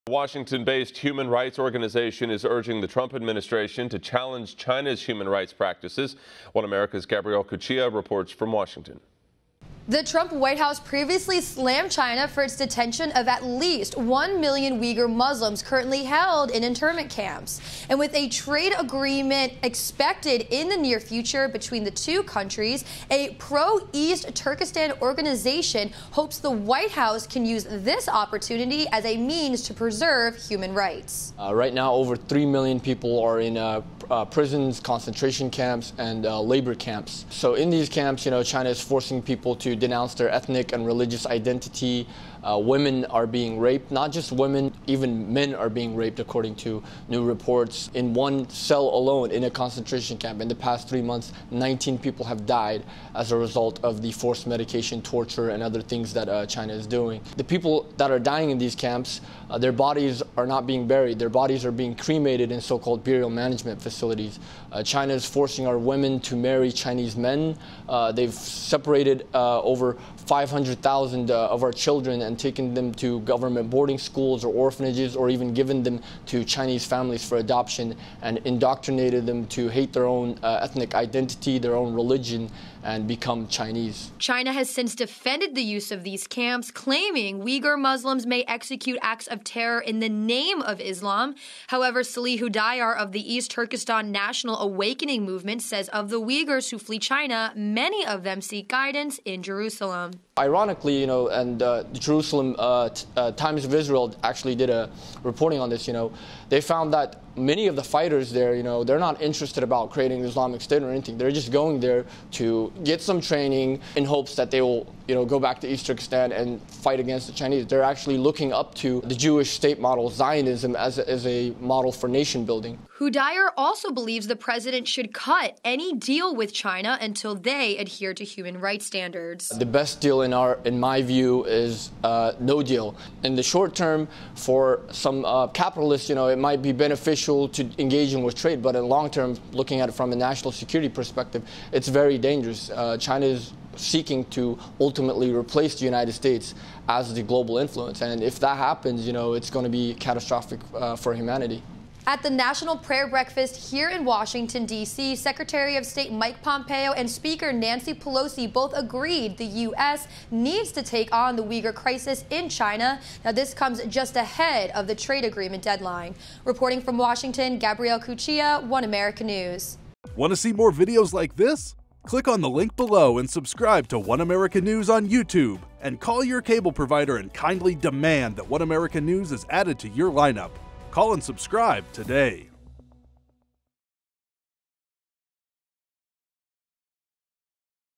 A Washington-based human rights organization is urging the Trump administration to challenge China's human rights practices. One America's Gabrielle Cuccia reports from Washington. The Trump White House previously slammed China for its detention of at least 1 million Uyghur Muslims currently held in internment camps. And with a trade agreement expected in the near future between the two countries, a pro-East Turkestan organization hopes the White House can use this opportunity as a means to preserve human rights. Right now, over 3 million people are in prisons, concentration camps, and labor camps. So in these camps, China is forcing people to denounce their ethnic and religious identity. Women are being raped. Not just women, even men are being raped, according to new reports. In one cell alone in a concentration camp, in the past 3 months, 19 people have died as a result of the forced medication, torture, and other things that China is doing. The people that are dying in these camps, their bodies are not being buried. Their bodies are being cremated in so-called burial management facilities. China is forcing our women to marry Chinese men. They've separated over 500,000 of our children and taken them to government boarding schools or orphanages, or even given them to Chinese families for adoption, and indoctrinated them to hate their own ethnic identity, their own religion, and become Chinese. China has since defended the use of these camps, claiming Uyghur Muslims may execute acts of terror in the name of Islam. However, Salih Hudayar of the East Turkestan National Awakening Movement says of the Uyghurs who flee China, many of them seek guidance in Jerusalem. Ironically, and the Jerusalem Times of Israel actually did a reporting on this. They found that many of the fighters there, they're not interested about creating an Islamic State or anything. They're just going there to get some training in hopes that they will, go back to East Turkestan and fight against the Chinese. They're actually looking up to the Jewish state model, Zionism, as a model for nation building. Hudayar also believes the president should cut any deal with China until they adhere to human rights standards. The best deal in my view is no deal. In the short term, for some capitalists, it might be beneficial to engage in with trade, but in long term, looking at it from a national security perspective, it's very dangerous. China is seeking to ultimately replace the United States as the global influence, and if that happens, it's going to be catastrophic for humanity. At the National Prayer Breakfast here in Washington, D.C., Secretary of State Mike Pompeo and Speaker Nancy Pelosi both agreed the U.S. needs to take on the Uyghur crisis in China. Now, this comes just ahead of the trade agreement deadline. Reporting from Washington, Gabrielle Cuccia, One America News. Want to see more videos like this? Click on the link below and subscribe to One America News on YouTube. And call your cable provider and kindly demand that One America News is added to your lineup. Call and subscribe today.